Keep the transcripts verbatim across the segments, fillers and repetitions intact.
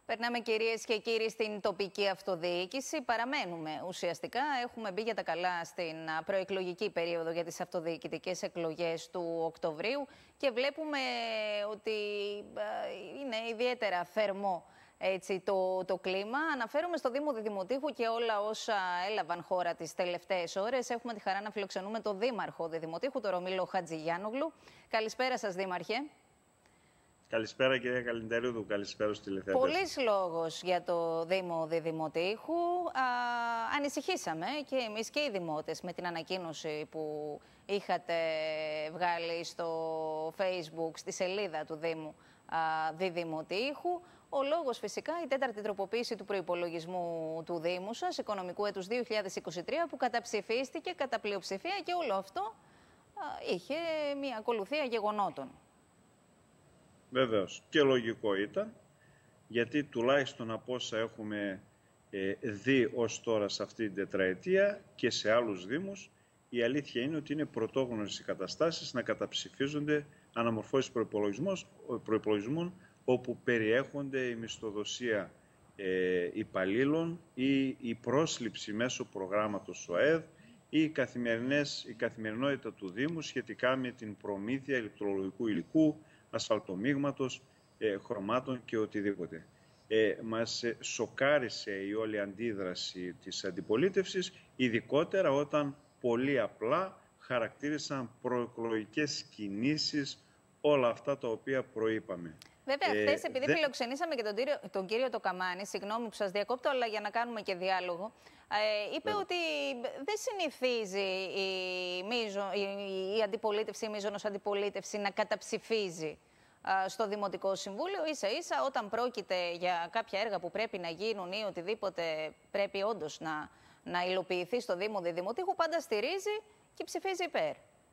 Περνάμε, κυρίες και κύριοι, στην τοπική αυτοδιοίκηση. Παραμένουμε ουσιαστικά. Έχουμε μπει για τα καλά στην προεκλογική περίοδο για τις αυτοδιοικητικές εκλογές του Οκτωβρίου και βλέπουμε ότι είναι ιδιαίτερα θερμό έτσι, το, το κλίμα. Αναφέρομαι στο Δήμο Διδημοτήχου και όλα όσα έλαβαν χώρα τις τελευταίες ώρες. Έχουμε τη χαρά να φιλοξενούμε τον Δήμαρχο Διδημοτήχου, τον Ρωμήλο Χατζηγιάννογλου. Καλησπέρα σας, Δήμαρχε. Καλησπέρα, κυρία Καλυντέρουδου. Καλησπέρα στους τηλεθεατές. Πολύς λόγος για το Δήμο Διδημοτήχου. Α, ανησυχήσαμε και εμείς και οι δημότες με την ανακοίνωση που είχατε βγάλει στο Facebook, στη σελίδα του Δήμου α, Διδημοτήχου. Ο λόγος φυσικά η τέταρτη τροποποίηση του προϋπολογισμού του Δήμου σας, οικονομικού έτους δύο χιλιάδες είκοσι τρία, που καταψηφίστηκε κατά πλειοψηφία και όλο αυτό α, είχε μια ακολουθία γεγονότων. Βεβαίως. Και λογικό ήταν, γιατί τουλάχιστον από όσα έχουμε ε, δει ως τώρα σε αυτή την τετραετία και σε άλλους δήμους, η αλήθεια είναι ότι είναι πρωτόγνωρες οι καταστάσεις να καταψηφίζονται αναμορφώσεις προϋπολογισμών όπου περιέχονται η μισθοδοσία ε, υπαλλήλων ή η πρόσληψη μέσω προγράμματος ΟΕΔ ή η, καθημερινές, η καθημερινότητα του Δήμου σχετικά με την προμήθεια ηλεκτρολογικού υλικού, ασφαλτομίγματος, ε, χρωμάτων και οτιδήποτε. Ε, μας ε, σοκάρισε η όλη αντίδραση της αντιπολίτευσης, ειδικότερα όταν πολύ απλά χαρακτήρισαν προεκλογικές κινήσεις όλα αυτά τα οποία προείπαμε. Βέβαια, χθες, επειδή δε... φιλοξενήσαμε και τον κύριο, τον κύριο Τοκαμάνη, συγγνώμη που σας διακόπτω, αλλά για να κάνουμε και διάλογο, ε, είπε Βέβαια. ότι δεν συνηθίζει η, μίζο, η, η αντιπολίτευση, η μίζωνος αντιπολίτευση να καταψηφίζει α, στο Δημοτικό Συμβούλιο. Ίσα-ίσα όταν πρόκειται για κάποια έργα που πρέπει να γίνουν ή οτιδήποτε πρέπει όντως να, να υλοποιηθεί στο Δήμο Διδημοτήχου, πάντα στηρίζει και ψηφίζει υπέρ.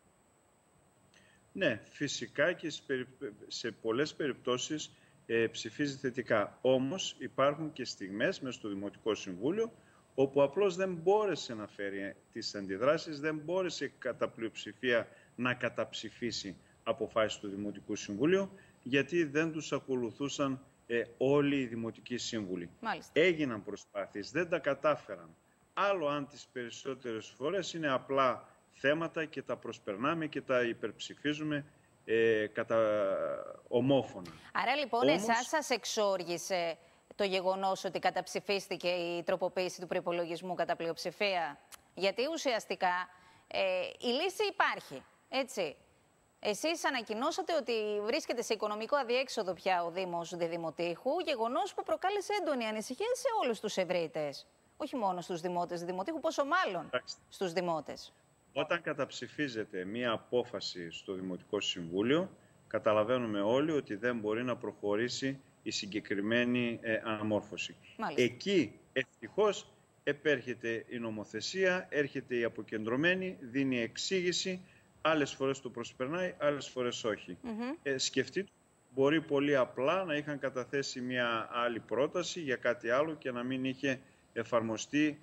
Ναι, φυσικά και σε πολλές περιπτώσεις ε, ψηφίζει θετικά. Όμως υπάρχουν και στιγμές μέσα στο Δημοτικό Συμβούλιο όπου απλώς δεν μπόρεσε να φέρει τις αντιδράσεις, δεν μπόρεσε κατά πλειοψηφία να καταψηφίσει αποφάσεις του Δημοτικού Συμβουλίου, γιατί δεν τους ακολουθούσαν ε, όλοι οι Δημοτικοί Σύμβουλοι. Μάλιστα. Έγιναν προσπάθειες, δεν τα κατάφεραν. Άλλο αν τις περισσότερες φορές είναι απλά θέματα και τα προσπερνάμε και τα υπερψηφίζουμε ε, κατά ομόφωνα. Άρα λοιπόν Όμως... εσάς σας εξόργησε το γεγονός ότι καταψηφίστηκε η τροποποίηση του προϋπολογισμού κατά πλειοψηφία? Γιατί ουσιαστικά ε, η λύση υπάρχει, έτσι. Εσείς ανακοινώσατε ότι βρίσκεται σε οικονομικό αδιέξοδο πια ο Δήμος Διδημοτήχου, γεγονός που προκάλεσε έντονη ανησυχία σε όλους τους ευρύτες. Όχι μόνο στους δημότες Διδημοτήχου, πόσο μάλλον Εντάξει. στους δημότες. Όταν καταψηφίζεται μία απόφαση στο Δημοτικό Συμβούλιο, καταλαβαίνουμε όλοι ότι δεν μπορεί να προχωρήσει η συγκεκριμένη ε, αναμόρφωση. Μάλιστα. Εκεί, ευτυχώς, επέρχεται η νομοθεσία, έρχεται η αποκεντρωμένη, δίνει εξήγηση, άλλες φορές το προσπερνάει, άλλες φορές όχι. Mm-hmm. ε, σκεφτείτε, μπορεί πολύ απλά να είχαν καταθέσει μία άλλη πρόταση για κάτι άλλο και να μην είχε εφαρμοστεί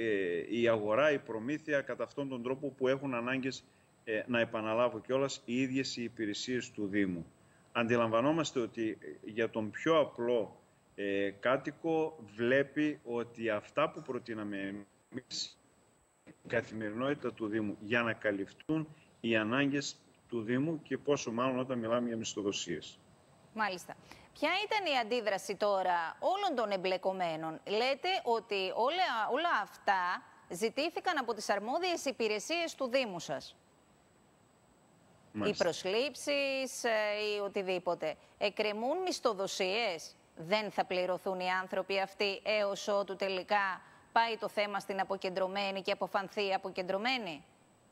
η αγορά, η προμήθεια κατά αυτόν τον τρόπο που έχουν ανάγκες, ε, να επαναλάβω κιόλας, οι ίδιες οι υπηρεσίες του Δήμου. Αντιλαμβανόμαστε ότι για τον πιο απλό ε, κάτοικο βλέπει ότι αυτά που προτείναμε εμείς, η καθημερινότητα του Δήμου, για να καλυφθούν οι ανάγκες του Δήμου και πόσο μάλλον όταν μιλάμε για μισθοδοσίες. Μάλιστα. Ποια ήταν η αντίδραση τώρα όλων των εμπλεκομένων? Λέτε ότι όλα, όλα αυτά ζητήθηκαν από τις αρμόδιες υπηρεσίες του Δήμου σας. Μάλιστα. Οι προσλήψεις ή οτιδήποτε. Εκκρεμούν μισθοδοσίες? Δεν θα πληρωθούν οι άνθρωποι αυτοί έως ότου τελικά πάει το θέμα στην αποκεντρωμένη και αποφανθεί αποκεντρωμένη?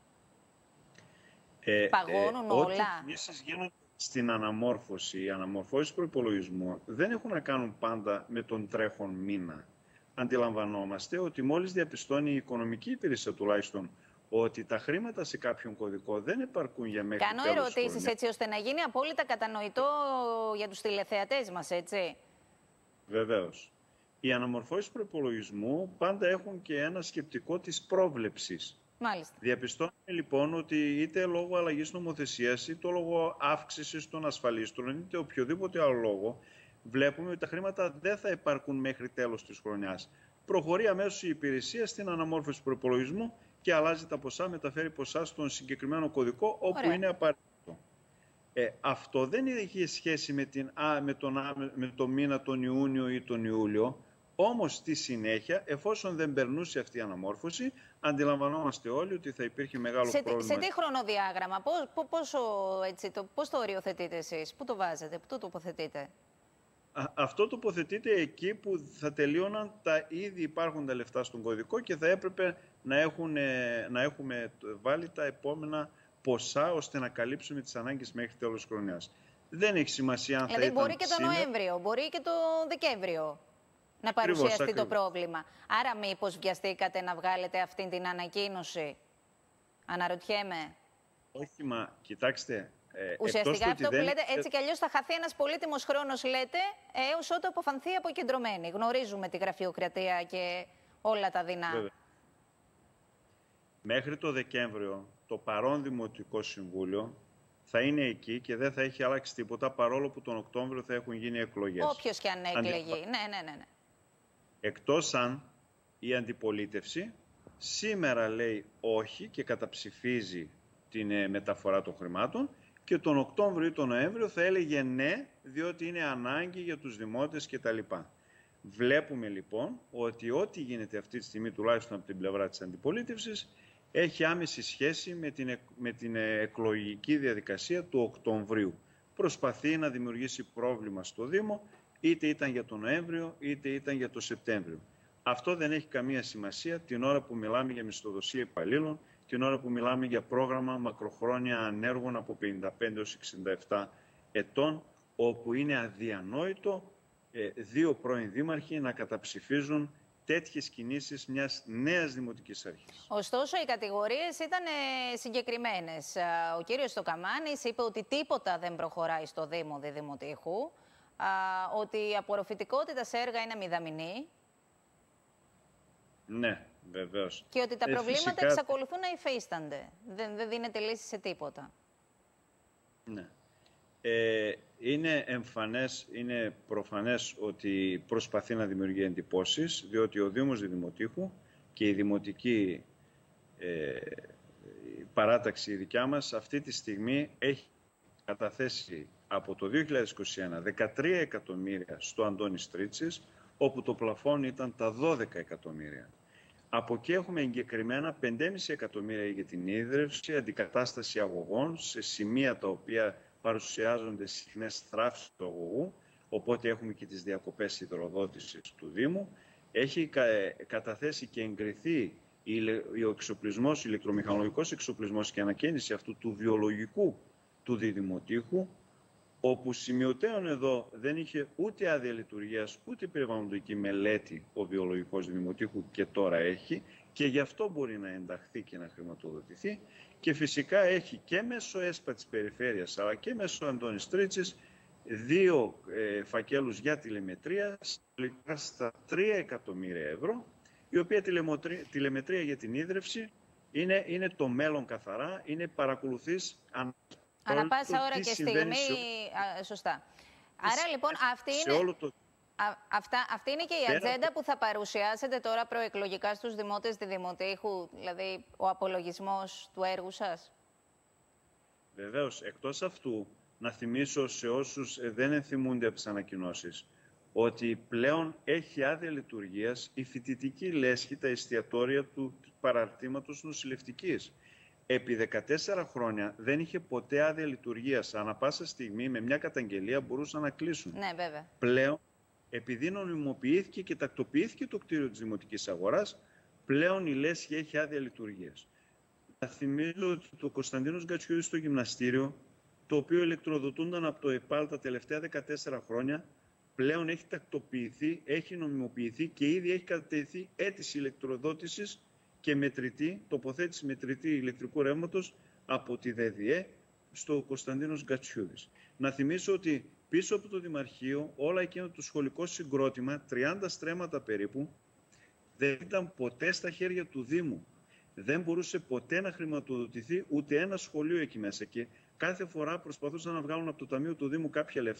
Ε, Παγώνουν ε, όλα? Ό,τι στην αναμόρφωση, οι αναμορφώσεις προϋπολογισμού δεν έχουν να κάνουν πάντα με τον τρέχον μήνα. Αντιλαμβανόμαστε ότι μόλις διαπιστώνει η οικονομική υπηρεσία τουλάχιστον ότι τα χρήματα σε κάποιον κωδικό δεν επαρκούν για μέχρι Κάνω τέλος ερωτήσεις χρόνια. έτσι ώστε να γίνει απόλυτα κατανοητό για τους τηλεθεατές μας, έτσι. Βεβαίως. Οι αναμορφώσεις προϋπολογισμού πάντα έχουν και ένα σκεπτικό της πρόβλεψης. Μάλιστα. Διαπιστώνουμε λοιπόν ότι είτε λόγω αλλαγής νομοθεσίας, είτε λόγω αύξησης των ασφαλίστρων, είτε οποιοδήποτε άλλο λόγο, βλέπουμε ότι τα χρήματα δεν θα υπαρκούν μέχρι τέλος της χρονιάς. Προχωρεί αμέσως η υπηρεσία στην αναμόρφωση του προϋπολογισμού και αλλάζει τα ποσά, μεταφέρει ποσά στον συγκεκριμένο κωδικό όπου Ωραία. είναι απαραίτητο. Ε, αυτό δεν είχε σχέση με, την, α, με, τον, με το μήνα τον Ιούνιο ή τον Ιούλιο, όμως στη συνέχεια, εφόσον δεν περνούσε αυτή η αναμόρφωση, αντιλαμβανόμαστε όλοι ότι θα υπήρχε μεγάλο σε, πρόβλημα. Σε τι χρονοδιάγραμμα, πώς, πώς, έτσι, το, πώς το οριοθετείτε εσείς, πού το βάζετε, πού το τοποθετείτε? Α, αυτό τοποθετείται εκεί που θα τελείωναν τα ήδη υπάρχοντα λεφτά στον κωδικό και θα έπρεπε να, έχουν, να έχουμε βάλει τα επόμενα ποσά ώστε να καλύψουμε τις ανάγκες μέχρι τέλος χρονιάς. Δεν έχει σημασία αν δηλαδή, θα ήταν μπορεί και το σήμερα. Νοέμβριο, μπορεί και το Δεκέμβριο να παρουσιαστεί ακριβώς, το πρόβλημα. Άρα μήπως βιαστήκατε να βγάλετε αυτή την ανακοίνωση? Αναρωτιέμαι. Όχι, μα κοιτάξτε. Ε, Ουσιαστικά αυτό που δεν... λέτε, έτσι κι αλλιώς θα χαθεί ένας πολύτιμος χρόνος, λέτε, έως ότου αποφανθεί αποκεντρωμένη. Γνωρίζουμε τη γραφειοκρατία και όλα τα δεινά. Βέβαια. Μέχρι το Δεκέμβριο το παρόν Δημοτικό Συμβούλιο θα είναι εκεί και δεν θα έχει αλλάξει τίποτα, παρόλο που τον Οκτώβριο θα έχουν γίνει εκλογές. Όποιος και αν έκλεγε. Αντι... Ναι, ναι, ναι, ναι. Εκτός αν η αντιπολίτευση σήμερα λέει όχι και καταψηφίζει την ε, μεταφορά των χρημάτων και τον Οκτώβριο ή τον Νοέμβριο θα έλεγε ναι, διότι είναι ανάγκη για τους δημότες κτλ. Βλέπουμε λοιπόν ότι ό,τι γίνεται αυτή τη στιγμή, τουλάχιστον από την πλευρά της αντιπολίτευσης, έχει άμεση σχέση με την, με την εκλογική διαδικασία του Οκτωβρίου. Προσπαθεί να δημιουργήσει πρόβλημα στο Δήμο, είτε ήταν για τον Νοέμβριο, είτε ήταν για τον Σεπτέμβριο. Αυτό δεν έχει καμία σημασία την ώρα που μιλάμε για μισθοδοσία υπαλλήλων, την ώρα που μιλάμε για πρόγραμμα μακροχρόνια ανέργων από πενήντα πέντε έως εξήντα επτά ετών, όπου είναι αδιανόητο ε, δύο πρώην δήμαρχοι να καταψηφίζουν τέτοιες κινήσεις μιας νέας δημοτικής αρχής. Ωστόσο, οι κατηγορίες ήταν ε, συγκεκριμένες. Ο κύριος Στοκαμάνης είπε ότι τίποτα δεν προχωράει στο Δήμο Διδημοτήχου, α, ότι η απορροφητικότητα σε έργα είναι μηδαμινή. Ναι, βεβαίως. Και ότι τα ε, προβλήματα φυσικά... εξακολουθούν να υφίστανται. Δεν, δεν δίνεται λύση σε τίποτα. Ναι. Ε, είναι εμφανές, είναι προφανές ότι προσπαθεί να δημιουργεί εντυπώσεις, διότι ο Δήμος Διδημοτήχου και η δημοτική ε, η παράταξη η δικιά μας αυτή τη στιγμή έχει καταθέσει από το δύο χιλιάδες είκοσι ένα δεκατρία εκατομμύρια στο Αντώνης Στρίτσης, όπου το πλαφόν ήταν τα δώδεκα εκατομμύρια. Από εκεί έχουμε εγκεκριμένα πέντε κόμμα πέντε εκατομμύρια για την ίδρυυση, αντικατάσταση αγωγών σε σημεία τα οποία παρουσιάζονται συχνές θράψεις του αγωγού, οπότε έχουμε και τις διακοπές υδροδότησης του Δήμου. Έχει καταθέσει και εγκριθεί ο εξοπλισμός, ο ηλεκτρομηχανολογικός εξοπλισμός και ανακαίνιση αυτού του βιολογικού του Διδημοτήχου, όπου σημειωτέων εδώ δεν είχε ούτε άδεια λειτουργίας, ούτε περιβαλλοντική μελέτη ο βιολογικός Διδημοτήχου και τώρα έχει και γι' αυτό μπορεί να ενταχθεί και να χρηματοδοτηθεί και φυσικά έχει και μέσω ΕΣΠΑ της περιφέρειας αλλά και μέσω Αντώνης Στρίτσης δύο ε, φακέλους για τηλεμετρία στα τρία εκατομμύρια ευρώ, η οποία τηλεμετρία, τηλεμετρία για την ίδρυυση είναι, είναι το μέλλον καθαρά, είναι παρακολουθείς αν ανά πάσα ώρα και στιγμή, σε... α, σωστά. Άρα λοιπόν αυτή είναι, το... α, αυτά, αυτή είναι και η Πέρα ατζέντα το... που θα παρουσιάσετε τώρα προεκλογικά στους δημότες Διδημοτήχου, δηλαδή ο απολογισμός του έργου σας. Βεβαίως, εκτός αυτού, να θυμίσω σε όσους δεν ενθυμούνται από τις ανακοινώσεις, ότι πλέον έχει άδεια λειτουργίας η φοιτητική λέσχη, τα εστιατόρια του παραρτήματος νοσηλευτικής. Επί δεκατέσσερα χρόνια δεν είχε ποτέ άδεια λειτουργίας. Ανά πάσα στιγμή με μια καταγγελία μπορούσαν να κλείσουν. Ναι, βέβαια. Πλέον, επειδή νομιμοποιήθηκε και τακτοποιήθηκε το κτίριο της Δημοτικής Αγοράς, πλέον η λέσχη έχει άδεια λειτουργίας. Θα θυμίζω ότι το Κωνσταντίνος Γκατσιούδης στο γυμναστήριο, το οποίο ηλεκτροδοτούνταν από το ΕΠΑΛ τα τελευταία δεκατέσσερα χρόνια, πλέον έχει τακτοποιηθεί, έχει νομιμοποιηθεί και ήδη έχει κατατεθεί αίτηση ηλεκτροδότησης και μετρητή, τοποθέτηση μετρητή ηλεκτρικού ρεύματος από τη ΔΕΔΙΕ στο Κωνσταντίνος Γκατσιούδης. Να θυμίσω ότι πίσω από το Δημαρχείο όλα εκείνο το σχολικό συγκρότημα, τριάντα στρέμματα περίπου, δεν ήταν ποτέ στα χέρια του Δήμου. Δεν μπορούσε ποτέ να χρηματοδοτηθεί ούτε ένα σχολείο εκεί μέσα και κάθε φορά προσπαθούσαν να βγάλουν από το Ταμείο του Δήμου κάποια λεφτά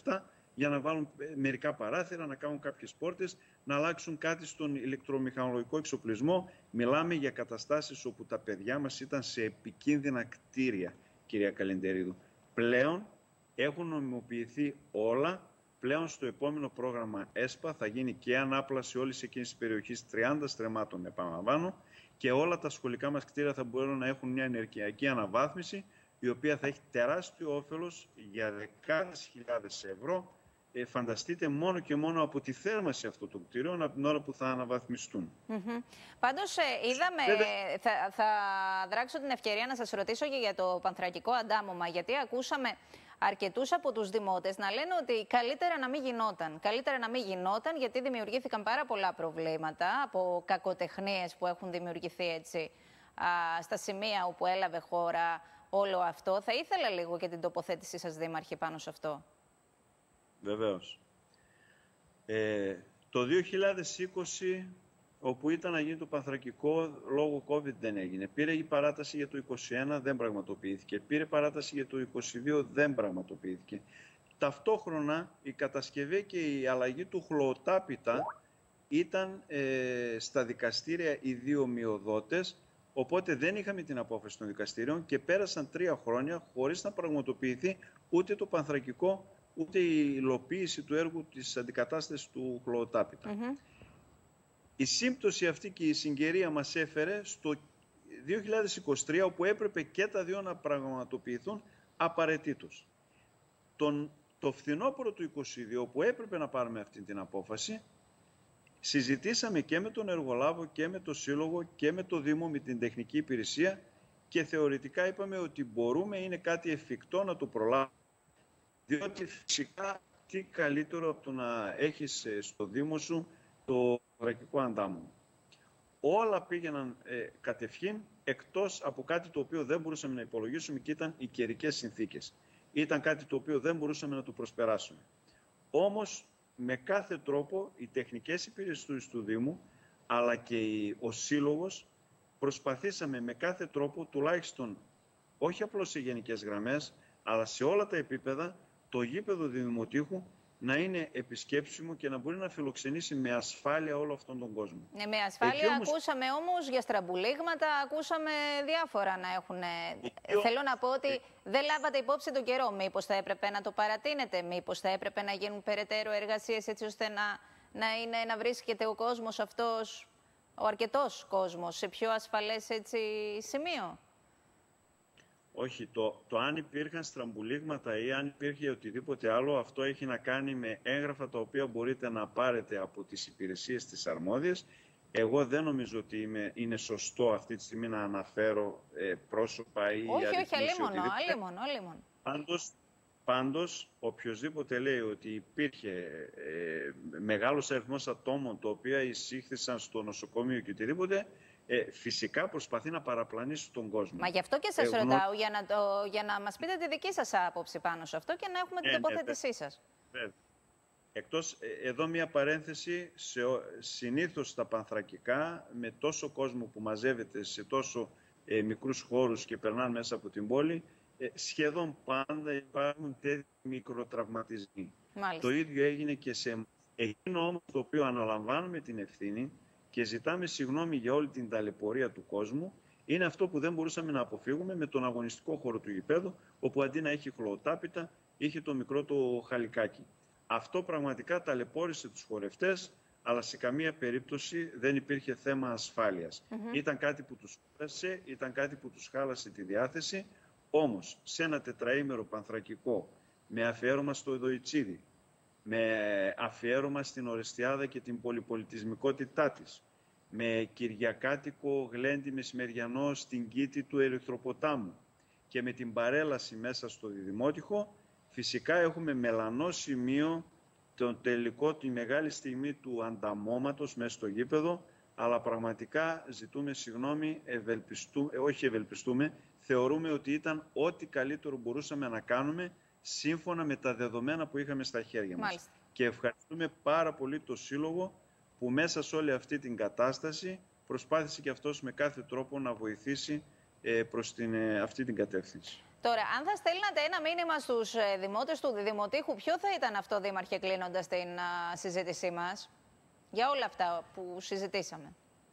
για να βάλουν μερικά παράθυρα, να κάνουν κάποιες πόρτες, να αλλάξουν κάτι στον ηλεκτρομηχανολογικό εξοπλισμό. Μιλάμε για καταστάσεις όπου τα παιδιά μας ήταν σε επικίνδυνα κτίρια, κυρία Καλεντερίδου. Πλέον έχουν νομιμοποιηθεί όλα. Πλέον στο επόμενο πρόγραμμα ΕΣΠΑ θα γίνει και ανάπλαση όλης εκείνης της περιοχής τριάντα στρεμμάτων, επαναλαμβάνω, και όλα τα σχολικά μας κτίρια θα μπορούν να έχουν μια ενεργειακή αναβάθμιση, η οποία θα έχει τεράστιο όφελος για δεκάδες χιλιάδες ευρώ. Ε, φανταστείτε μόνο και μόνο από τη θέρμανση αυτών των κτίριων από την ώρα που θα αναβαθμιστούν. Mm-hmm. Πάντως ε, είδαμε, Βέβαια... θα, θα δράξω την ευκαιρία να σας ρωτήσω και για το πανθρακικό αντάμωμα, γιατί ακούσαμε αρκετούς από τους δημότες να λένε ότι καλύτερα να μην γινόταν. Καλύτερα να μην γινόταν γιατί δημιουργήθηκαν πάρα πολλά προβλήματα από κακοτεχνίες που έχουν δημιουργηθεί έτσι α, στα σημεία όπου έλαβε χώρα όλο αυτό. Θα ήθελα λίγο και την τοποθέτησή σας, Δήμαρχε, πάνω σε αυτό. Βεβαίως. Ε, το δύο χιλιάδες είκοσι, όπου ήταν να γίνει το πανθρακικό, λόγω COVID δεν έγινε. Πήρε η παράταση για το είκοσι ένα, δεν πραγματοποιήθηκε. Πήρε παράταση για το είκοσι δύο, δεν πραγματοποιήθηκε. Ταυτόχρονα η κατασκευή και η αλλαγή του χλωοτάπητα ήταν ε, στα δικαστήρια οι δύο μειοδότες, οπότε δεν είχαμε την απόφαση των δικαστήριων και πέρασαν τρία χρόνια χωρίς να πραγματοποιηθεί ούτε το πανθρακικό, ούτε η υλοποίηση του έργου της αντικατάστασης του χλωοτάπητα. Mm-hmm. Η σύμπτωση αυτή και η συγκαιρία μας έφερε στο δύο χιλιάδες είκοσι τρία, όπου έπρεπε και τα δύο να πραγματοποιηθούν απαραίτητος. Τον, το φθινόπωρο του είκοσι δύο, που έπρεπε να πάρουμε αυτή την απόφαση, συζητήσαμε και με τον εργολάβο και με το Σύλλογο και με το Δήμο, με την τεχνική υπηρεσία και θεωρητικά είπαμε ότι μπορούμε, είναι κάτι εφικτό να το προλάβουμε. Διότι φυσικά τι καλύτερο από το να έχεις στο Δήμο σου το πανθρακικό αντάμωμα. Όλα πήγαιναν ε, κατευχήν, εκτός από κάτι το οποίο δεν μπορούσαμε να υπολογίσουμε και ήταν οι καιρικές συνθήκες. Ήταν κάτι το οποίο δεν μπορούσαμε να το προσπεράσουμε. Όμως με κάθε τρόπο οι τεχνικές υπηρεσίες του Δήμου αλλά και ο Σύλλογος προσπαθήσαμε με κάθε τρόπο, τουλάχιστον όχι απλώς σε γενικές γραμμές, αλλά σε όλα τα επίπεδα, το γήπεδο Δημοτήχου να είναι επισκέψιμο και να μπορεί να φιλοξενήσει με ασφάλεια όλο αυτόν τον κόσμο. Ναι, με ασφάλεια όμως... ακούσαμε όμως για στραμπουλίγματα, ακούσαμε διάφορα να έχουν... Εκείο... Θέλω να πω ότι ε... δεν λάβατε υπόψη τον καιρό. Μήπως θα έπρεπε να το παρατείνετε, μήπως θα έπρεπε να γίνουν περαιτέρω εργασίες έτσι ώστε να, να, είναι, να βρίσκεται ο κόσμος αυτός, ο αρκετός κόσμος, σε πιο ασφαλές έτσι, σημείο. Όχι, το, το αν υπήρχαν στραμπουλίγματα ή αν υπήρχε οτιδήποτε άλλο, αυτό έχει να κάνει με έγγραφα τα οποία μπορείτε να πάρετε από τις υπηρεσίες της αρμόδιας. Εγώ δεν νομίζω ότι είμαι, είναι σωστό αυτή τη στιγμή να αναφέρω ε, πρόσωπα ή όχι, αριθμούς όχι, ή αλίμονο, αλίμονο, αλίμονο. Πάντως, πάντως, οποιοσδήποτε λέει ότι υπήρχε ε, μεγάλος αριθμός ατόμων τα οποία εισήχθησαν στο νοσοκομείο και οτιδήποτε, Ε, φυσικά προσπαθεί να παραπλανήσει τον κόσμο. Μα γι' αυτό και σας Εγώ... ρωτάω, για να, το, για να μας πείτε τη δική σας άποψη πάνω σε αυτό και να έχουμε την ε, τοποθέτησή ναι, σας. Βέβαια. Εκτός, εδώ μια παρένθεση, σε, συνήθως στα πανθρακικά, με τόσο κόσμο που μαζεύεται σε τόσο ε, μικρούς χώρους και περνάνε μέσα από την πόλη, ε, σχεδόν πάντα υπάρχουν τέτοιοι μικροτραυματισμοί. Μάλιστα. Το ίδιο έγινε και σε εκείνο όμως το οποίο αναλαμβάνουμε την ευθύνη και ζητάμε συγγνώμη για όλη την ταλαιπωρία του κόσμου, είναι αυτό που δεν μπορούσαμε να αποφύγουμε με τον αγωνιστικό χώρο του γηπέδου, όπου αντί να έχει χλωοτάπητα, είχε το μικρό το χαλικάκι. Αυτό πραγματικά ταλαιπώρησε τους χορευτές, αλλά σε καμία περίπτωση δεν υπήρχε θέμα ασφάλειας. Mm-hmm. Ήταν κάτι που τους χάλασε, ήταν κάτι που τους χάλασε τη διάθεση, όμως σε ένα τετραήμερο πανθρακικό, με αφιέρωμα στο Ιδωητσίδη, με αφιέρωμα στην Ορεστιάδα και την πολυπολιτισμικότητά της, με κυριακάτικο γλέντι μεσημεριανό στην κήτη του Ερυθροποτάμου και με την παρέλαση μέσα στο Διδημότυχο, φυσικά έχουμε μελανό σημείο τον τελικό, τη μεγάλη στιγμή του ανταμώματος μέσα στο γήπεδο, αλλά πραγματικά ζητούμε συγγνώμη, ευελπιστούμε, όχι ευελπιστούμε, θεωρούμε ότι ήταν ό,τι καλύτερο μπορούσαμε να κάνουμε σύμφωνα με τα δεδομένα που είχαμε στα χέρια μας. Μάλιστα. Και ευχαριστούμε πάρα πολύ το Σύλλογο που μέσα σε όλη αυτή την κατάσταση προσπάθησε και αυτός με κάθε τρόπο να βοηθήσει ε, προς την, ε, αυτή την κατεύθυνση. Τώρα, αν θα στέλνατε ένα μήνυμα στους δημότες του Δημοτήχου, ποιο θα ήταν αυτό, Δήμαρχε, κλείνοντας την α, συζήτησή μας, για όλα αυτά που συζητήσαμε?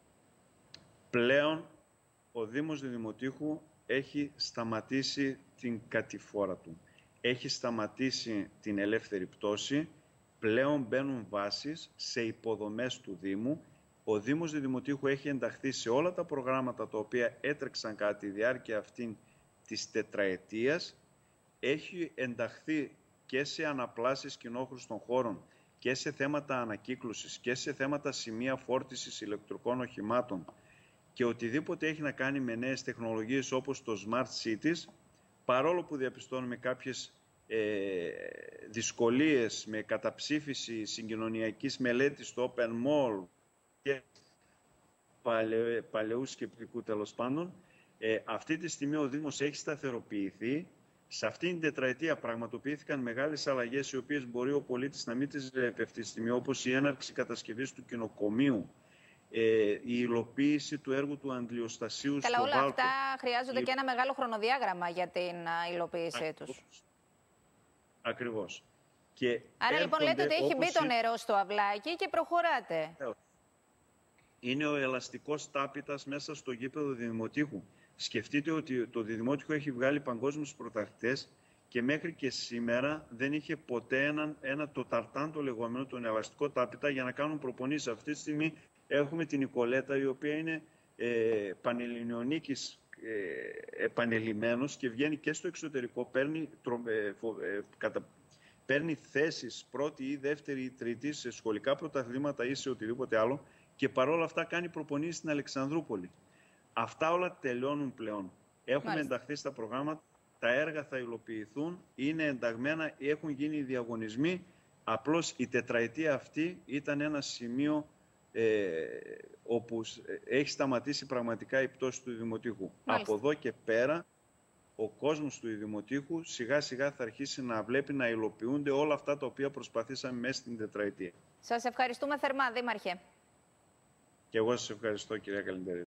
Πλέον, ο Δήμος Δημοτήχου έχει σταματήσει την κατηφόρα του. Έχει σταματήσει την ελεύθερη πτώση. Πλέον μπαίνουν βάσεις σε υποδομές του Δήμου. Ο Δήμος Δημοτήχου έχει ενταχθεί σε όλα τα προγράμματα τα οποία έτρεξαν κατά τη διάρκεια αυτήν της τετραετίας. Έχει ενταχθεί και σε αναπλάσεις κοινόχρηστων χώρων και σε θέματα ανακύκλωσης και σε θέματα σημεία φόρτισης ηλεκτρικών οχημάτων και οτιδήποτε έχει να κάνει με νέες τεχνολογίες όπως το Smart Cities, παρόλο που διαπιστώνουμε κάποιες ε, δυσκολίες με καταψήφιση συγκοινωνιακής μελέτης στο Open Mall και παλαι, παλαιού σκεπτικού τέλος πάντων, ε, αυτή τη στιγμή ο Δήμος έχει σταθεροποιηθεί. Σε αυτήν την τετραετία πραγματοποιήθηκαν μεγάλες αλλαγές, οι οποίες μπορεί ο πολίτης να μην τις βλέπει αυτή τη στιγμή, όπως η έναρξη κατασκευής του κοινοκομείου, Ε, η υλοποίηση του έργου του αντλιοστασίου στο Βάλτο. Καλά, όλα αυτά χρειάζονται η... και ένα μεγάλο χρονοδιάγραμμα για την α, υλοποίησή Ακριβώς. τους. Ακριβώς. Και άρα λοιπόν λέτε ότι έχει μπει το η... νερό στο αυλάκι και προχωράτε. Είναι ο ελαστικός τάπητας μέσα στο γήπεδο Δημοτήχου. Σκεφτείτε ότι το Δημοτήχο έχει βγάλει παγκόσμιους πρωταθλητές και μέχρι και σήμερα δεν είχε ποτέ ένα, ένα το ταρτάν το λεγόμενο, τον ελαστικό τάπητα για να κάνουν προπονήσεις. Αυτή τη στιγμή έχουμε την Νικολέτα, η οποία είναι ε, πανελληνιονίκης ε, επανελειμμένος και βγαίνει και στο εξωτερικό, παίρνει, τρο, ε, φο, ε, κατα, παίρνει θέσεις πρώτη ή δεύτερη ή τρίτη σε σχολικά πρωταθλήματα ή σε οτιδήποτε άλλο και παρόλα αυτά κάνει προπονήσεις στην Αλεξανδρούπολη. Αυτά όλα τελειώνουν πλέον. Έχουμε Μάλιστα. ενταχθεί στα προγράμματα, τα έργα θα υλοποιηθούν, είναι ενταγμένα, έχουν γίνει διαγωνισμοί. Απλώς η τετραετία αυτή ήταν ένα σημείο Ε, όπου έχει σταματήσει πραγματικά η πτώση του Δημοτήχου. Μάλιστα. Από εδώ και πέρα ο κόσμος του Δημοτήχου σιγά σιγά θα αρχίσει να βλέπει να υλοποιούνται όλα αυτά τα οποία προσπαθήσαμε μέσα στην τετραετία. Σας ευχαριστούμε θερμά, Δήμαρχε. Και εγώ σας ευχαριστώ, κυρία Καλυντέρη.